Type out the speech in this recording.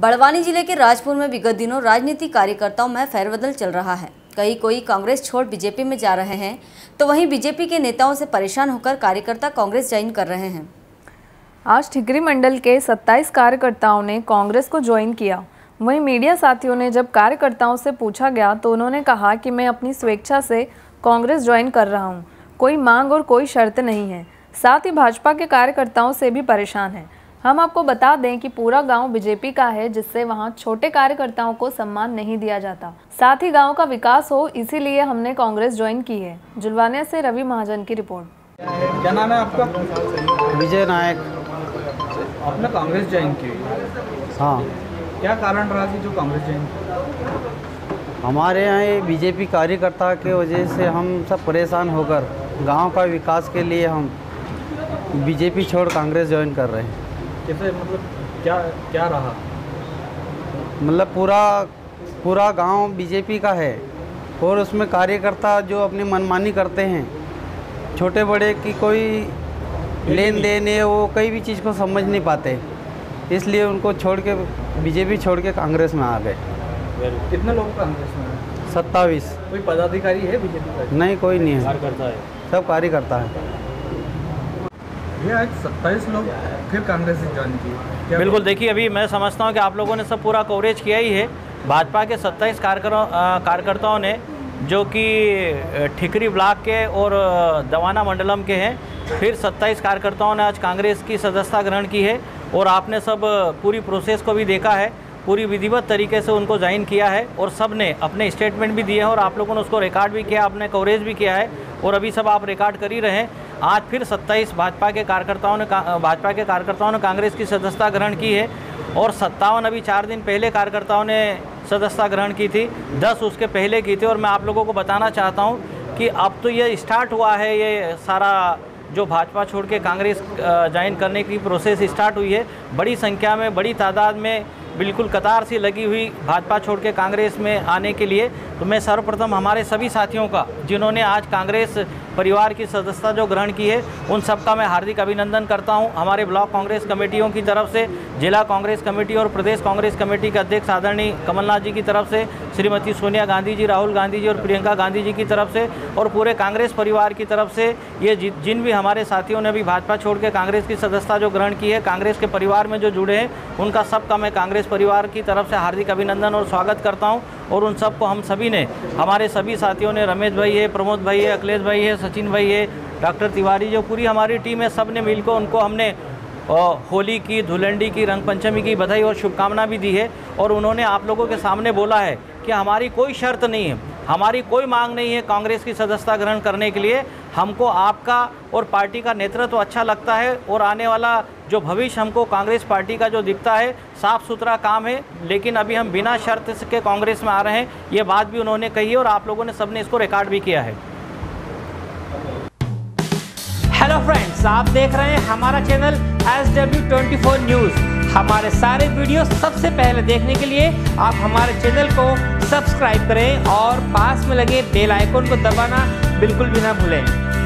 बड़वानी जिले के राजपुर में विगत दिनों राजनीतिक कार्यकर्ताओं में फेरबदल चल रहा है। कोई कांग्रेस छोड़ बीजेपी में जा रहे हैं, तो वहीं बीजेपी के नेताओं से परेशान होकर कार्यकर्ता कांग्रेस ज्वाइन कर रहे हैं। आज ठिकरी मंडल के 27 कार्यकर्ताओं ने कांग्रेस को ज्वाइन किया। वहीं मीडिया साथियों ने जब कार्यकर्ताओं से पूछा गया तो उन्होंने कहा कि मैं अपनी स्वेच्छा से कांग्रेस ज्वाइन कर रहा हूं, कोई मांग और कोई शर्त नहीं है। साथ ही भाजपा के कार्यकर्ताओं से भी परेशान हैं। हम आपको बता दें कि पूरा गांव बीजेपी का है, जिससे वहां छोटे कार्यकर्ताओं को सम्मान नहीं दिया जाता। साथ ही गांव का विकास हो, इसीलिए हमने कांग्रेस ज्वाइन की है। जुलवानिया से रवि महाजन की रिपोर्ट। क्या नाम है आपका? विजय नायक। आपने कांग्रेस ज्वाइन की? हाँ। क्या कारण रहा कि जो कांग्रेस ज्वाइन की? हमारे यहाँ ये बीजेपी कार्यकर्ता के वजह से हम सब परेशान होकर गांव का विकास के लिए हम बीजेपी छोड़ कांग्रेस ज्वाइन कर रहे हैं। कैसे, मतलब क्या रहा? मतलब पूरा गांव बीजेपी का है और उसमें कार्यकर्ता जो अपनी मनमानी करते हैं, छोटे बड़े की कोई लेन देन है, वो कई भी चीज़ को समझ नहीं पाते, इसलिए उनको छोड़ के बीजेपी छोड़ के कांग्रेस में आ गए। कितने लोग कांग्रेस में हैं? 27। कोई पदाधिकारी है बीजेपी का? नहीं, कोई नहीं है, कार्यकर्ता है, सब कार्यकर्ता है। ये आज 27 लोग फिर कांग्रेस से ज्वाइन किए। बिल्कुल, देखिए अभी मैं समझता हूँ कि आप लोगों ने सब पूरा कवरेज किया ही है। भाजपा के 27 कार्यकर्ताओं ने, जो कि ठिकरी ब्लॉक के और दवाना मंडलम के हैं, फिर 27 कार्यकर्ताओं ने आज कांग्रेस की सदस्यता ग्रहण की है। और आपने सब पूरी प्रोसेस को भी देखा है, पूरी विधिवत तरीके से उनको ज्वाइन किया है और सब ने अपने स्टेटमेंट भी दिए हैं और आप लोगों ने उसको रिकॉर्ड भी किया, आपने कवरेज भी किया है और अभी सब आप रिकॉर्ड कर ही रहे हैं। आज फिर 27 भाजपा के कार्यकर्ताओं ने कांग्रेस की सदस्यता ग्रहण की है और 57 अभी 4 दिन पहले कार्यकर्ताओं ने सदस्यता ग्रहण की थी, 10 उसके पहले की थी। और मैं आप लोगों को बताना चाहता हूँ कि अब तो ये स्टार्ट हुआ है, ये सारा जो भाजपा छोड़ के कांग्रेस ज्वाइन करने की प्रोसेस स्टार्ट हुई है। बड़ी संख्या में, बड़ी तादाद में, बिल्कुल कतार सी लगी हुई भाजपा छोड़ के कांग्रेस में आने के लिए। तो मैं सर्वप्रथम हमारे सभी साथियों का, जिन्होंने आज कांग्रेस परिवार की सदस्यता जो ग्रहण की है, उन सबका मैं हार्दिक अभिनंदन करता हूं। हमारे ब्लॉक कांग्रेस कमेटियों की तरफ से, जिला कांग्रेस कमेटी और प्रदेश कांग्रेस कमेटी के अध्यक्ष आदरणीय कमलनाथ जी की तरफ से, श्रीमती सोनिया गांधी जी, राहुल गांधी जी और प्रियंका गांधी जी की तरफ से और पूरे कांग्रेस परिवार की तरफ से, ये जिन भी हमारे साथियों ने भी भाजपा छोड़ के कांग्रेस की सदस्यता जो ग्रहण की है, कांग्रेस के परिवार में जो जुड़े हैं, उनका सबका मैं कांग्रेस परिवार की तरफ से हार्दिक अभिनंदन और स्वागत करता हूं। और उन सबको हम सभी ने, हमारे सभी साथियों ने, रमेश भाई है, प्रमोद भाई है, अखिलेश भाई है, सचिन भाई है, डॉक्टर तिवारी, जो पूरी हमारी टीम है, सब ने मिलकर उनको हमने होली की, धुलंडी की, रंग पंचमी की बधाई और शुभकामना भी दी है। और उन्होंने आप लोगों के सामने बोला है कि हमारी कोई शर्त नहीं है, हमारी कोई मांग नहीं है कांग्रेस की सदस्यता ग्रहण करने के लिए। हमको आपका और पार्टी का नेतृत्व अच्छा लगता है और आने वाला जो भविष्य हमको कांग्रेस पार्टी का जो दिखता है, साफ़ सुथरा काम है, लेकिन अभी हम बिना शर्त के कांग्रेस में आ रहे हैं, ये बात भी उन्होंने कही है और आप लोगों ने सबने इसको रिकॉर्ड भी किया है। हेलो फ्रेंड्स, आप देख रहे हैं हमारा चैनल SW24 न्यूज़। हमारे सारे वीडियो सबसे पहले देखने के लिए आप हमारे चैनल को सब्सक्राइब करें और पास में लगे बेल आइकन को दबाना बिल्कुल भी ना भूलें।